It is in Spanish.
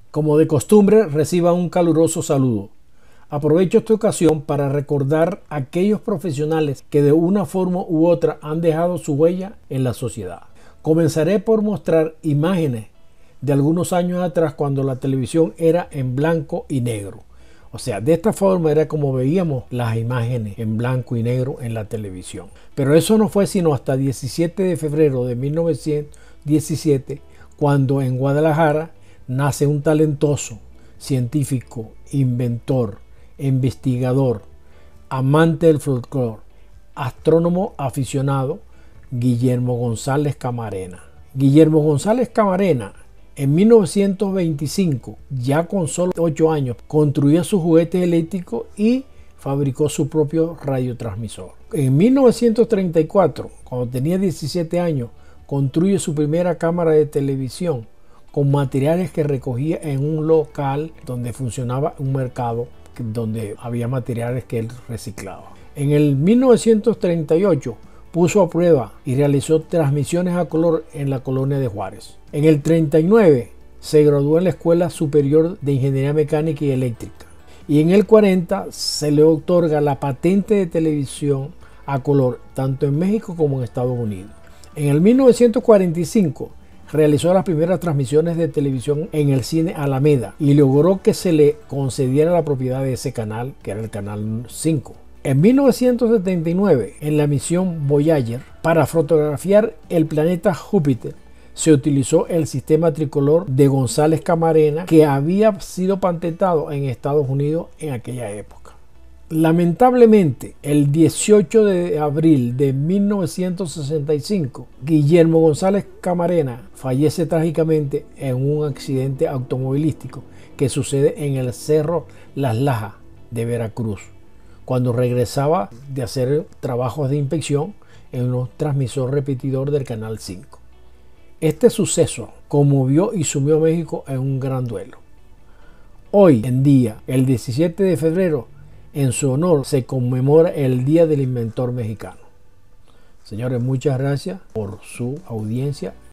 Como de costumbre, reciban un caluroso saludo. Aprovecho esta ocasión para recordar a aquellos profesionales que de una forma u otra han dejado su huella en la sociedad. Comenzaré por mostrar imágenes de algunos años atrás cuando la televisión era en blanco y negro. O sea, de esta forma era como veíamos las imágenes en blanco y negro en la televisión. Pero eso no fue sino hasta 17 de febrero de 1917, cuando en Guadalajara nace un talentoso científico, inventor, investigador, amante del folclore, astrónomo aficionado, Guillermo González Camarena. Guillermo González Camarena, en 1925, ya con solo 8 años, construía su juguete eléctrico y fabricó su propio radiotransmisor. En 1934, cuando tenía 17 años, construye su primera cámara de televisión con materiales que recogía en un local donde funcionaba un mercado donde había materiales que él reciclaba. En el 1938 puso a prueba y realizó transmisiones a color en la colonia de Juárez. En el 39 se graduó en la Escuela Superior de Ingeniería Mecánica y Eléctrica. Y en el 40 se le otorga la patente de televisión a color tanto en México como en Estados Unidos. En el 1945 realizó las primeras transmisiones de televisión en el cine Alameda y logró que se le concediera la propiedad de ese canal, que era el canal 5. En 1979, en la misión Voyager, para fotografiar el planeta Júpiter, se utilizó el sistema tricolor de González Camarena, que había sido patentado en Estados Unidos en aquella época. Lamentablemente, el 18 de abril de 1965, Guillermo González Camarena fallece trágicamente en un accidente automovilístico que sucede en el Cerro Las Lajas de Veracruz, cuando regresaba de hacer trabajos de inspección en un transmisor repetidor del Canal 5. Este suceso conmovió y sumió a México en un gran duelo. Hoy en día, el 17 de febrero, en su honor se conmemora el Día del Inventor Mexicano. Señores, muchas gracias por su audiencia